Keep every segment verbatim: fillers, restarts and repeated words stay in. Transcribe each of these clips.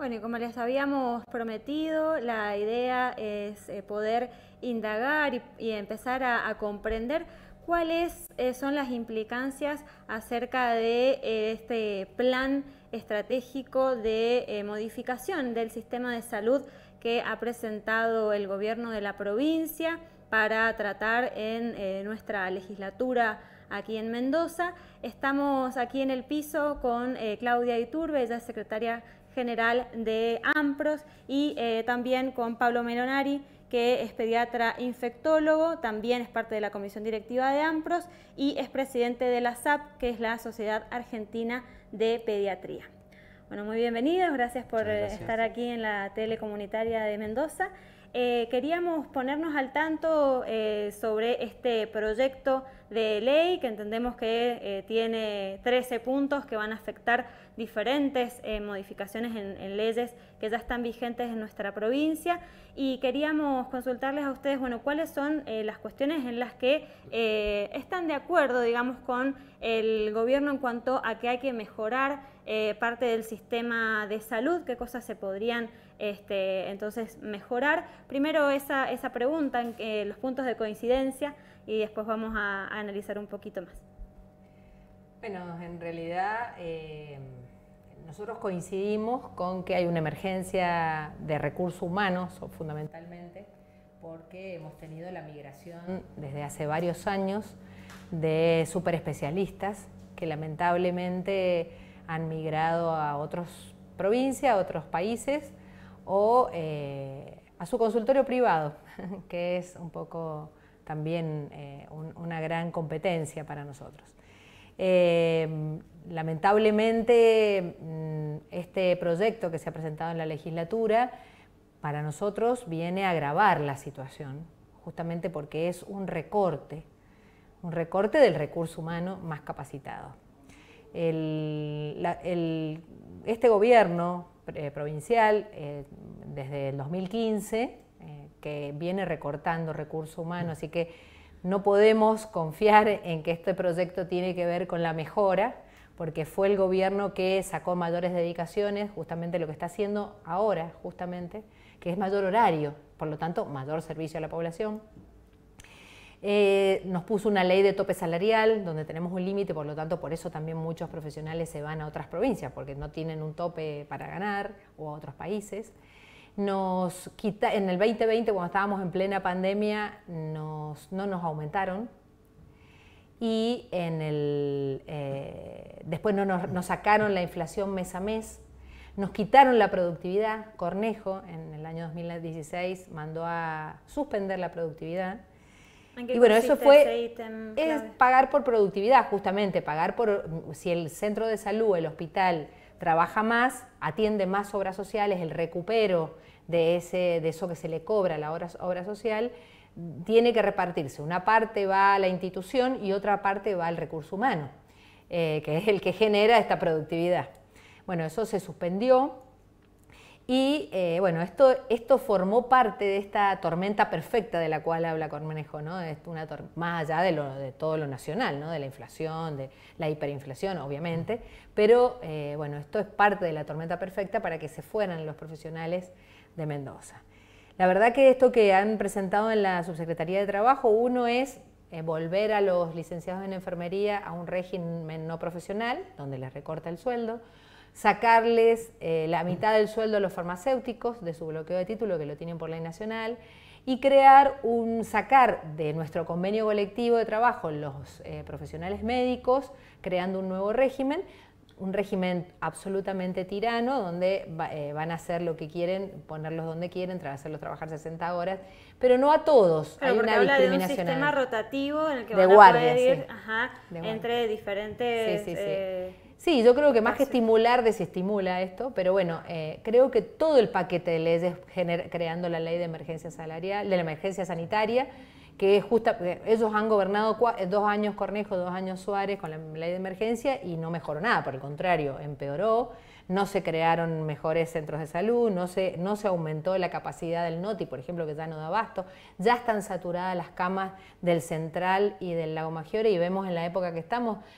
Bueno, y como les habíamos prometido, la idea es eh, poder indagar y, y empezar a, a comprender cuáles eh, son las implicancias acerca de eh, este plan estratégico de eh, modificación del sistema de salud que ha presentado el gobierno de la provincia para tratar en eh, nuestra legislatura aquí en Mendoza. Estamos aquí en el piso con eh, Claudia Iturbe, ella es secretaria general de AMPROS, y eh, también con Pablo Melonari, que es pediatra infectólogo, también es parte de la comisión directiva de AMPROS y es presidente de la S A P, que es la Sociedad Argentina de Pediatría. Bueno, muy bienvenidos, gracias por gracias. estar aquí en la tele comunitaria de Mendoza. Eh, queríamos ponernos al tanto eh, sobre este proyecto de ley que entendemos que eh, tiene trece puntos que van a afectar diferentes eh, modificaciones en, en leyes que ya están vigentes en nuestra provincia, y queríamos consultarles a ustedes, bueno, cuáles son eh, las cuestiones en las que eh, están de acuerdo, digamos, con el gobierno en cuanto a que hay que mejorar eh, parte del sistema de salud, qué cosas se podrían este, entonces mejorar. Primero esa, esa pregunta, en eh, los puntos de coincidencia, y después vamos a, a analizar un poquito más. Bueno, en realidad eh, nosotros coincidimos con que hay una emergencia de recursos humanos, fundamentalmente, porque hemos tenido la migración desde hace varios años de superespecialistas que lamentablemente han migrado a otras provincias, a otros países, o eh, a su consultorio privado, que es un poco también eh, un, una gran competencia para nosotros. Eh, lamentablemente este proyecto que se ha presentado en la legislatura para nosotros viene a agravar la situación, justamente porque es un recorte, un recorte del recurso humano más capacitado. El, la, el, este gobierno eh, provincial, eh, desde el dos mil quince, eh, que viene recortando recursos humanos, así que no podemos confiar en que este proyecto tiene que ver con la mejora, porque fue el gobierno que sacó mayores dedicaciones, justamente lo que está haciendo ahora, justamente, que es mayor horario, por lo tanto, mayor servicio a la población. Eh, nos puso una ley de tope salarial, donde tenemos un límite, por lo tanto, por eso también muchos profesionales se van a otras provincias, porque no tienen un tope para ganar, o a otros países. Nos quita, en el veinte veinte, cuando estábamos en plena pandemia, nos, no nos aumentaron, y en el, eh, después no nos, nos sacaron la inflación mes a mes, nos quitaron la productividad. Cornejo en el año dos mil dieciséis mandó a suspender la productividad. ¿En qué y bueno, eso fue ese ítem clave? Es pagar por productividad, justamente, pagar por, si el centro de salud, el hospital, trabaja más, atiende más obras sociales, el recupero de, ese, de eso que se le cobra a la obra, obra social, tiene que repartirse. Una parte va a la institución y otra parte va al recurso humano, eh, que es el que genera esta productividad. Bueno, eso se suspendió y eh, bueno, esto, esto formó parte de esta tormenta perfecta de la cual habla Cornejo, ¿no? Es una más allá de, lo, de todo lo nacional, ¿no? De la inflación, de la hiperinflación, obviamente, pero eh, bueno, esto es parte de la tormenta perfecta para que se fueran los profesionales de Mendoza. La verdad que esto que han presentado en la Subsecretaría de Trabajo, uno es eh, volver a los licenciados en enfermería a un régimen no profesional, donde les recorta el sueldo, sacarles eh, la mitad del sueldo a los farmacéuticos de su bloqueo de título, que lo tienen por ley nacional, y crear un, sacar de nuestro convenio colectivo de trabajo los eh, profesionales médicos, creando un nuevo régimen, un régimen absolutamente tirano, donde va, eh, van a hacer lo que quieren, ponerlos donde quieren, hacerlos trabajar sesenta horas, pero no a todos. Pero hay porque una habla discriminación. De un sistema rotativo en el que de van guardia, a poder ir sí. ajá, de entre diferentes... Sí, sí, sí. Eh, sí, yo creo que más que estimular, desestimula esto, pero bueno, eh, creo que todo el paquete de leyes, gener, creando la ley de emergencia salarial, de la emergencia sanitaria, que es justa, ellos han gobernado dos años Cornejo, dos años Suárez con la ley de emergencia y no mejoró nada, por el contrario, empeoró, no se crearon mejores centros de salud, no se, no se aumentó la capacidad del NOTI, por ejemplo, que ya no da abasto, ya están saturadas las camas del Central y del Lago Maggiore y vemos en la época que estamos que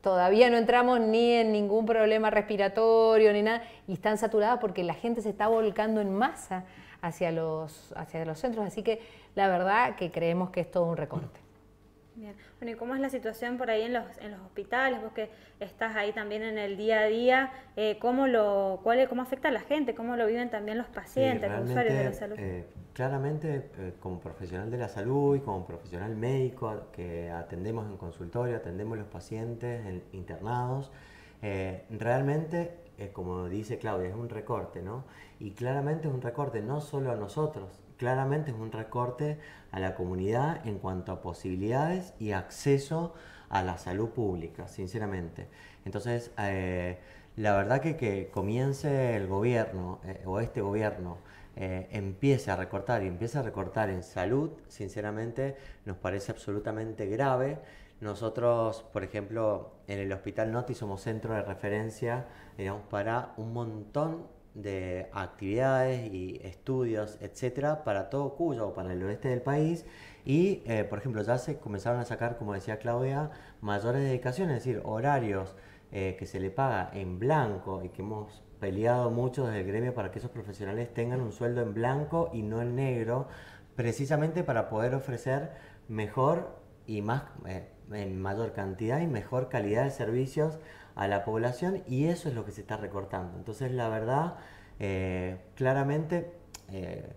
todavía no entramos ni en ningún problema respiratorio ni nada, y están saturadas porque la gente se está volcando en masa hacia los, hacia los centros, así que la verdad que creemos que es todo un recorte. Bien. Bueno, ¿y cómo es la situación por ahí en los, en los hospitales? Vos que estás ahí también en el día a día, eh, ¿cómo, lo, cuál, ¿cómo afecta a la gente? ¿Cómo lo viven también los pacientes, sí, los usuarios de la salud? Eh, claramente, eh, como profesional de la salud y como profesional médico que atendemos en consultorio, atendemos los pacientes en, internados, eh, realmente, eh, como dice Claudia, es un recorte, ¿no? Y claramente es un recorte no solo a nosotros, claramente es un recorte a la comunidad en cuanto a posibilidades y acceso a la salud pública, sinceramente. Entonces, eh, la verdad que que comience el gobierno, eh, o este gobierno, eh, empiece a recortar y empiece a recortar en salud, sinceramente nos parece absolutamente grave. Nosotros, por ejemplo, en el Hospital Noti somos centro de referencia, digamos, para un montón de actividades y estudios, etcétera, para todo Cuyo o para el oeste del país. Y, eh, por ejemplo, ya se comenzaron a sacar, como decía Claudia, mayores dedicaciones, es decir, horarios eh, que se le paga en blanco y que hemos peleado mucho desde el gremio para que esos profesionales tengan un sueldo en blanco y no en negro, precisamente para poder ofrecer mejor y más, eh, en mayor cantidad y mejor calidad de servicios a la población, y eso es lo que se está recortando. Entonces, la verdad, eh, claramente eh,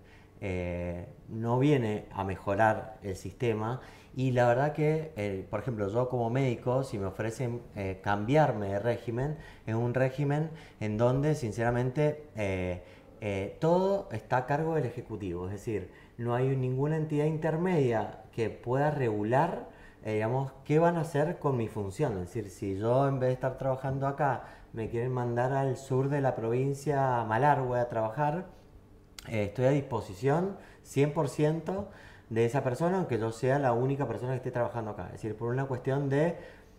eh, no viene a mejorar el sistema, y la verdad que, eh, por ejemplo, yo como médico, si me ofrecen eh, cambiarme de régimen, es un régimen en donde, sinceramente, eh, eh, todo está a cargo del Ejecutivo, es decir, no hay ninguna entidad intermedia que pueda regular Eh, digamos, ¿qué van a hacer con mi función? Es decir, si yo en vez de estar trabajando acá me quieren mandar al sur de la provincia Malargüe a trabajar, eh, estoy a disposición cien por ciento de esa persona, aunque yo sea la única persona que esté trabajando acá. Es decir, por una cuestión de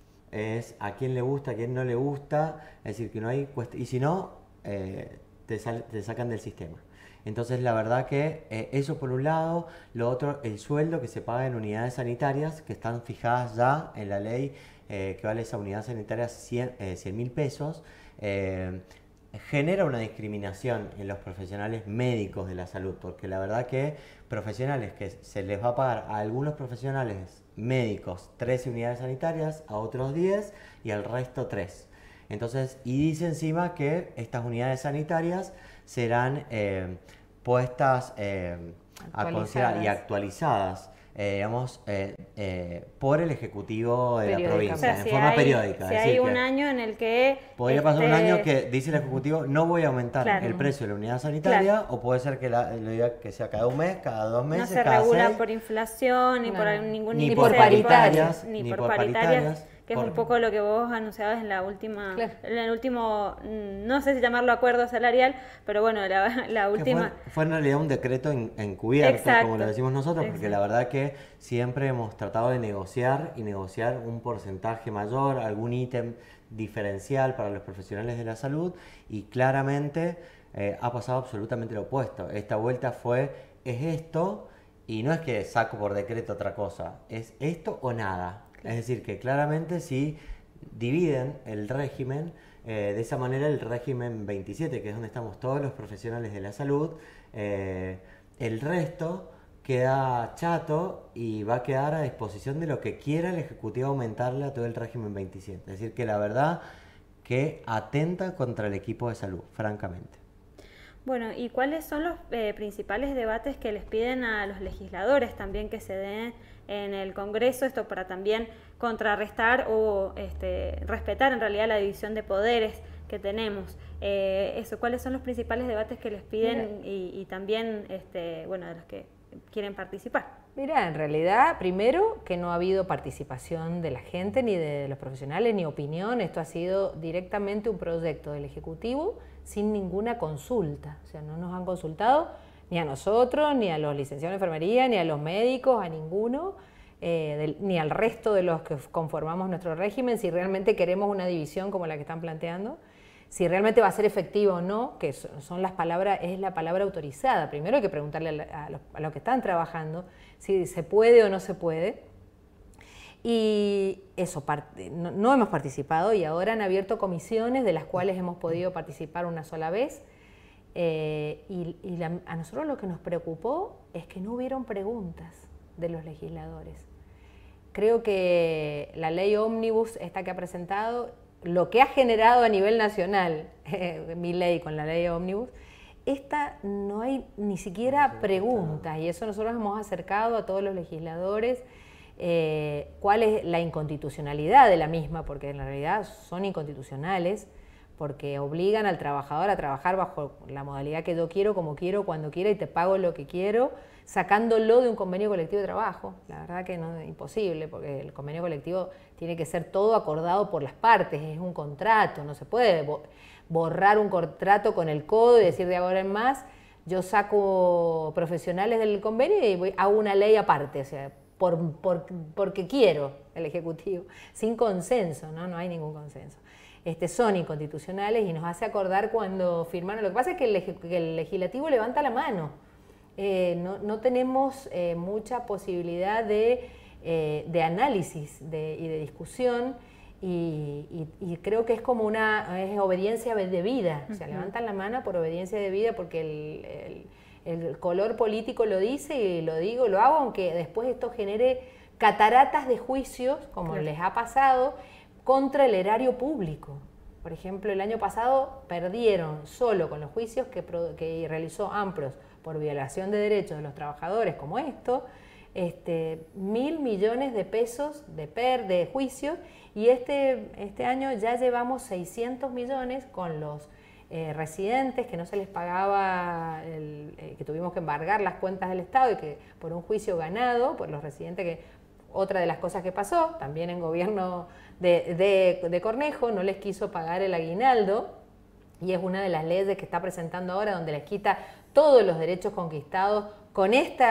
es a quién le gusta, a quién no le gusta, es decir, que no hay cuestión, y si no, eh, te, sal, te sacan del sistema. Entonces, la verdad que eh, eso por un lado. Lo otro, el sueldo que se paga en unidades sanitarias, que están fijadas ya en la ley, eh, que vale esa unidad sanitaria cien mil pesos, eh, genera una discriminación en los profesionales médicos de la salud, porque la verdad que profesionales que se les va a pagar a algunos profesionales médicos trece unidades sanitarias, a otros diez y al resto tres. Entonces, y dice encima que estas unidades sanitarias serán eh, puestas eh, a considerar y actualizadas, eh, digamos, eh, eh, por el Ejecutivo de la provincia, o sea, en si forma hay, periódica. Si es hay decir, un año en el que... Podría este, pasar un año que dice el Ejecutivo, no voy a aumentar claro, el precio de la unidad sanitaria, claro, o puede ser que, la, lo diga que sea cada un mes, cada dos meses, no se cada regula seis, por inflación, ni no, por ningún ni índice por de paritarias, tipo, ni, ni por, por paritarias, paritarias, que es por... un poco lo que vos anunciabas en la última, claro, en el último, no sé si llamarlo acuerdo salarial, pero bueno, la, la última... Fue, fue en realidad un decreto en, encubierto, exacto, como lo decimos nosotros, porque exacto, la verdad que siempre hemos tratado de negociar y negociar un porcentaje mayor, algún ítem diferencial para los profesionales de la salud, y claramente eh, ha pasado absolutamente lo opuesto. Esta vuelta fue, es esto, y no es que saco por decreto otra cosa, es esto o nada. Es decir, que claramente si dividen el régimen, eh, de esa manera el régimen veintisiete, que es donde estamos todos los profesionales de la salud, eh, el resto queda chato y va a quedar a disposición de lo que quiera el Ejecutivo aumentarle a todo el régimen veintisiete. Es decir, que la verdad que atenta contra el equipo de salud, francamente. Bueno, ¿y cuáles son los eh, principales debates que les piden a los legisladores también que se den en el Congreso? Esto para también contrarrestar o este, respetar en realidad la división de poderes que tenemos. Eh, eso, ¿cuáles son los principales debates que les piden y, y también, este, bueno, de los que quieren participar? Mira, en realidad, primero, que no ha habido participación de la gente, ni de los profesionales, ni opinión. Esto ha sido directamente un proyecto del Ejecutivo sin ninguna consulta. O sea, no nos han consultado ni a nosotros, ni a los licenciados en enfermería, ni a los médicos, a ninguno, eh, del, ni al resto de los que conformamos nuestro régimen, si realmente queremos una división como la que están planteando, si realmente va a ser efectiva o no, que son las palabras, es la palabra autorizada. Primero hay que preguntarle a, la, a, los, a los que están trabajando si se puede o no se puede. Y eso, no, no hemos participado y ahora han abierto comisiones de las cuales hemos podido participar una sola vez. Eh, y y la, a nosotros lo que nos preocupó es que no hubieron preguntas de los legisladores. Creo que la ley ómnibus, esta que ha presentado, lo que ha generado a nivel nacional, eh, mi ley con la ley ómnibus, esta no hay ni siquiera preguntas, y eso nosotros hemos acercado a todos los legisladores. Eh, cuál es la inconstitucionalidad de la misma, porque en realidad son inconstitucionales, porque obligan al trabajador a trabajar bajo la modalidad que yo quiero, como quiero, cuando quiera y te pago lo que quiero, sacándolo de un convenio colectivo de trabajo. La verdad que no es imposible, porque el convenio colectivo tiene que ser todo acordado por las partes, es un contrato, no se puede borrar un contrato con el codo y decir de ahora en más yo saco profesionales del convenio y voy, hago una ley aparte, o sea, Por, por, porque quiero el Ejecutivo, sin consenso, ¿no? No hay ningún consenso. Este, son inconstitucionales y nos hace acordar cuando firmaron. Lo que pasa es que el, que el Legislativo levanta la mano. Eh, no, no tenemos eh, mucha posibilidad de, eh, de análisis de, y de discusión y, y, y creo que es como una es obediencia debida. O sea, levantan la mano por obediencia debida porque el... el El color político lo dice y lo digo, lo hago, aunque después esto genere cataratas de juicios, como claro. les ha pasado, contra el erario público. Por ejemplo, el año pasado perdieron solo con los juicios que, que realizó AMPROS por violación de derechos de los trabajadores, como esto, este, mil millones de pesos de, per, de juicios, y este, este año ya llevamos seiscientos millones con los Eh, residentes que no se les pagaba, el, eh, que tuvimos que embargar las cuentas del Estado y que por un juicio ganado, por los residentes, que otra de las cosas que pasó, también en gobierno de, de, de Cornejo, no les quiso pagar el aguinaldo y es una de las leyes que está presentando ahora donde les quita todos los derechos conquistados con,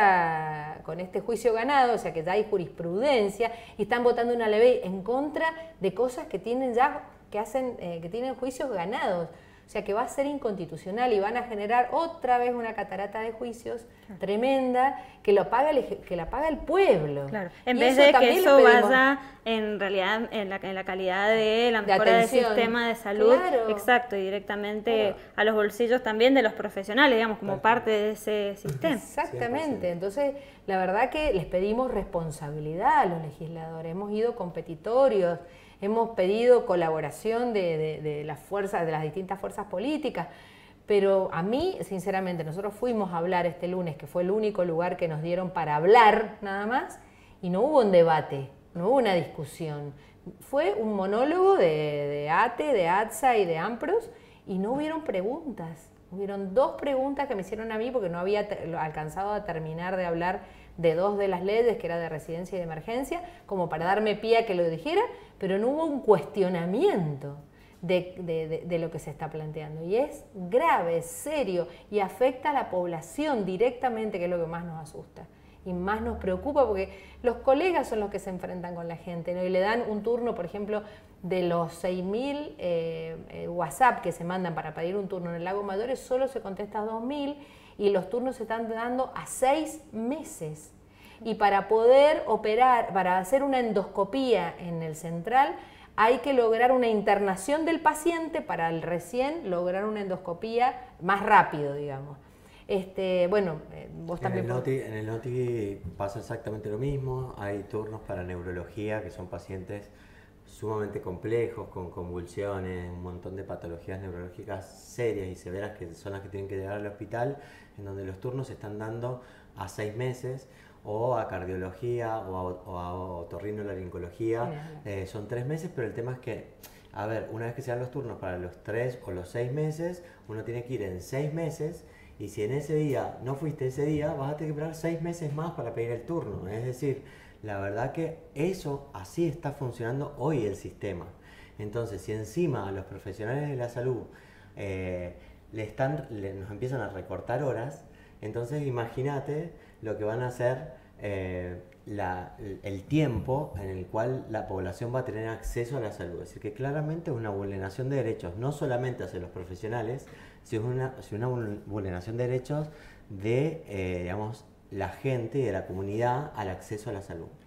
esta, con este juicio ganado, o sea que ya hay jurisprudencia y están votando una ley en contra de cosas que tienen ya, que hacen, eh, que tienen juicios ganados. O sea que va a ser inconstitucional y van a generar otra vez una catarata de juicios claro. tremenda que, lo paga el, que la paga el pueblo. Claro. En y vez de que eso vaya en realidad en la, en la calidad de la mejora de del sistema de salud, claro. exacto, y directamente claro. a los bolsillos también de los profesionales, digamos, como claro. parte de ese sistema. Exactamente. Entonces, la verdad que les pedimos responsabilidad a los legisladores, hemos ido competitorios, hemos pedido colaboración de, de, de las fuerzas, de las distintas fuerzas políticas, pero a mí, sinceramente, nosotros fuimos a hablar este lunes, que fue el único lugar que nos dieron para hablar nada más, y no hubo un debate, no hubo una discusión. Fue un monólogo de, de ATE, de ATSA y de AMPROS, y no hubieron preguntas. Hubieron dos preguntas que me hicieron a mí porque no había alcanzado a terminar de hablar de dos de las leyes, que era de residencia y de emergencia, como para darme pie a que lo dijera, pero no hubo un cuestionamiento de, de, de, de lo que se está planteando. Y es grave, es serio, y afecta a la población directamente, que es lo que más nos asusta. Y más nos preocupa porque los colegas son los que se enfrentan con la gente, ¿no? Y le dan un turno, por ejemplo, de los seis mil eh, eh, WhatsApp que se mandan para pedir un turno en el Lago Mayores, solo se contesta dos mil, y los turnos se están dando a seis meses. Y para poder operar, para hacer una endoscopía en el central, hay que lograr una internación del paciente para el recién lograr una endoscopía más rápido, digamos. Este, bueno, vos también... En el, Noti, en el Noti pasa exactamente lo mismo, hay turnos para neurología, que son pacientes sumamente complejos, con convulsiones, un montón de patologías neurológicas serias y severas que son las que tienen que llegar al hospital, en donde los turnos se están dando a seis meses, o a cardiología, o a, o a otorrinolaringología, eh, son tres meses, pero el tema es que, a ver, una vez que se dan los turnos para los tres o los seis meses, uno tiene que ir en seis meses, y si en ese día no fuiste ese día, vas a tener que esperar seis meses más para pedir el turno. Es decir, la verdad que eso, así está funcionando hoy el sistema. Entonces, si encima a los profesionales de la salud eh, le están, le, nos empiezan a recortar horas, entonces imagínate lo que van a hacer eh, la, el tiempo en el cual la población va a tener acceso a la salud. Es decir, que claramente es una vulneración de derechos, no solamente hacia los profesionales, sino una, sino una vulneración de derechos de, eh, digamos, la gente y de la comunidad al acceso a la salud.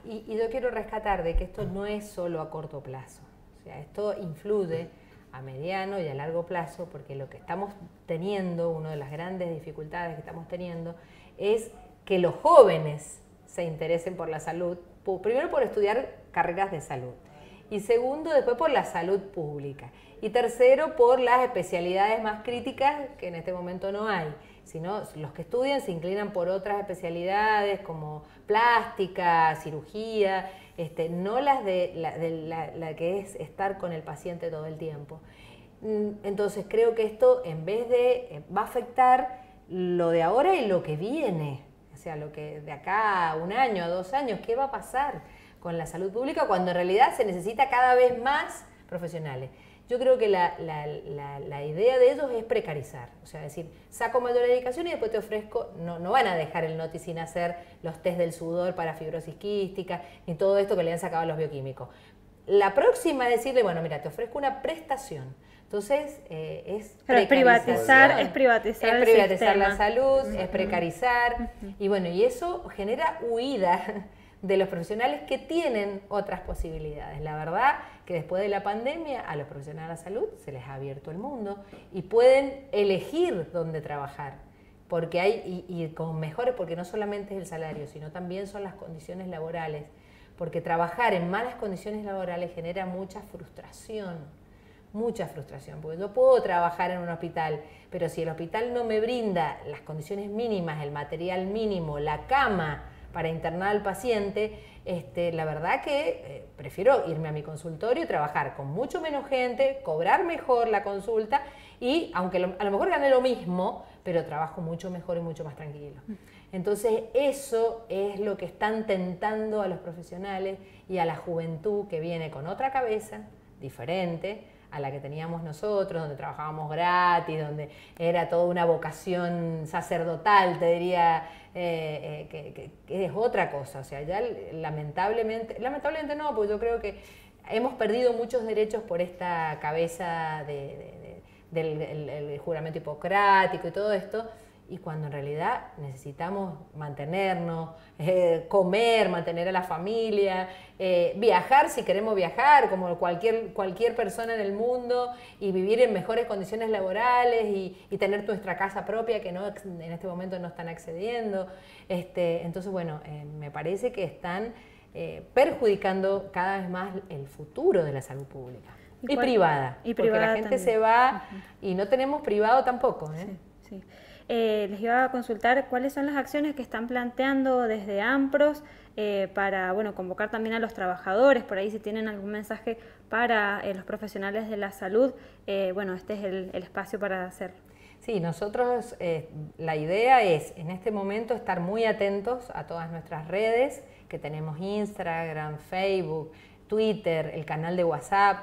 y, y yo quiero rescatar de que esto no es solo a corto plazo, o sea, esto influye a mediano y a largo plazo, porque lo que estamos teniendo, una de las grandes dificultades que estamos teniendo, es que los jóvenes se interesen por la salud, primero por estudiar carreras de salud, y segundo, después por la salud pública, y tercero, por las especialidades más críticas que en este momento no hay, sino los que estudian se inclinan por otras especialidades como plástica, cirugía, este, no las de, la, de la, la que es estar con el paciente todo el tiempo. Entonces creo que esto, en vez de, va a afectar lo de ahora y lo que viene, o sea, lo que de acá a un año, a dos años, ¿qué va a pasar con la salud pública cuando en realidad se necesita cada vez más profesionales? Yo creo que la, la, la, la idea de ellos es precarizar, o sea, decir, saco mayor dedicación y después te ofrezco, no, no van a dejar el noti sin hacer los test del sudor para fibrosis quística, ni todo esto que le han sacado a los bioquímicos. La próxima es decirle, bueno, mira, te ofrezco una prestación. Entonces, eh, es, Pero es privatizar, es privatizar, es privatizar la salud, uh-huh. es precarizar, uh-huh. y bueno, y eso genera huida de los profesionales que tienen otras posibilidades. La verdad que después de la pandemia a los profesionales de la salud se les ha abierto el mundo y pueden elegir dónde trabajar, porque hay, y, y con mejores, porque no solamente es el salario, sino también son las condiciones laborales, porque trabajar en malas condiciones laborales genera mucha frustración, mucha frustración, porque yo puedo trabajar en un hospital, pero si el hospital no me brinda las condiciones mínimas, el material mínimo, la cama para internar al paciente, este, la verdad que eh, prefiero irme a mi consultorio y trabajar con mucho menos gente, cobrar mejor la consulta y, aunque lo, a lo mejor gané lo mismo, pero trabajo mucho mejor y mucho más tranquilo. Entonces eso es lo que están tentando a los profesionales y a la juventud que viene con otra cabeza, diferente a la que teníamos nosotros, donde trabajábamos gratis, donde era toda una vocación sacerdotal, te diría, eh, eh, que, que, que es otra cosa. O sea, ya lamentablemente, lamentablemente no, porque yo creo que hemos perdido muchos derechos por esta cabeza de, de, de, del el, el juramento hipocrático y todo esto, y cuando en realidad necesitamos mantenernos, eh, comer, mantener a la familia, eh, viajar si queremos viajar, como cualquier, cualquier persona en el mundo, y vivir en mejores condiciones laborales y, y tener nuestra casa propia que no, en este momento no están accediendo. Este, entonces, bueno, eh, me parece que están eh, perjudicando cada vez más el futuro de la salud pública. Y, y privada, y porque privada la gente también. se va y no tenemos privado tampoco, ¿eh? Sí, sí. Eh, les iba a consultar cuáles son las acciones que están planteando desde AMPROS eh, para, bueno, convocar también a los trabajadores, por ahí si tienen algún mensaje para eh, los profesionales de la salud, eh, bueno, este es el, el espacio para hacerlo. Sí, nosotros, eh, la idea es en este momento estar muy atentos a todas nuestras redes, que tenemos Instagram, Facebook, Twitter, el canal de WhatsApp,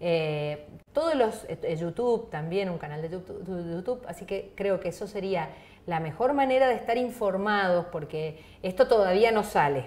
Eh, todos los, eh, YouTube también, un canal de YouTube, YouTube, así que creo que eso sería la mejor manera de estar informados, porque esto todavía no sale,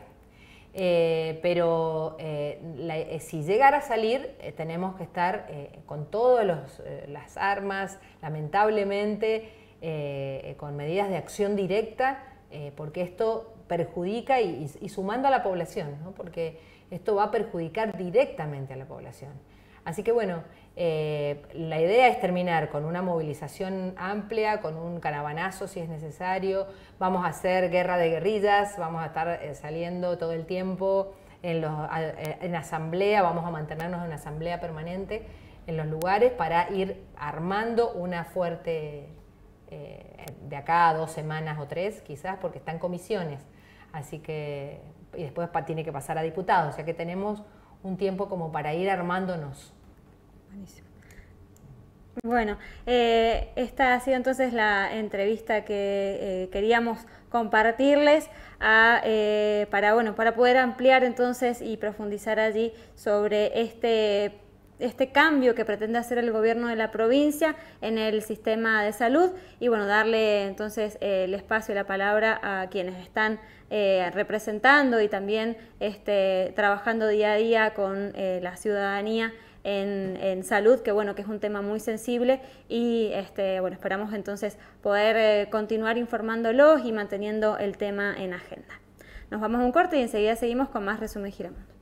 eh, pero eh, la, eh, si llegara a salir eh, tenemos que estar eh, con todas eh, las armas, lamentablemente, eh, con medidas de acción directa, eh, porque esto perjudica y, y, y sumando a la población, ¿no? Porque esto va a perjudicar directamente a la población. Así que bueno, eh, la idea es terminar con una movilización amplia, con un caravanazo si es necesario. Vamos a hacer guerra de guerrillas, vamos a estar eh, saliendo todo el tiempo en, los, en asamblea, vamos a mantenernos en una asamblea permanente en los lugares para ir armando una fuerte, eh, de acá a dos semanas o tres quizás, porque está en comisiones. Así que, y después tiene que pasar a diputados, o sea que tenemos un tiempo como para ir armándonos. Buenísimo. Bueno, eh, esta ha sido entonces la entrevista que eh, queríamos compartirles a, eh, para, bueno, para poder ampliar entonces y profundizar allí sobre este, este cambio que pretende hacer el gobierno de la provincia en el sistema de salud y bueno, darle entonces eh, el espacio y la palabra a quienes están eh, representando y también este, trabajando día a día con eh, la ciudadanía En, en salud, que bueno, que es un tema muy sensible y este, bueno, esperamos entonces poder eh, continuar informándolos y manteniendo el tema en agenda. Nos vamos a un corte y enseguida seguimos con más Resumen Giramondo.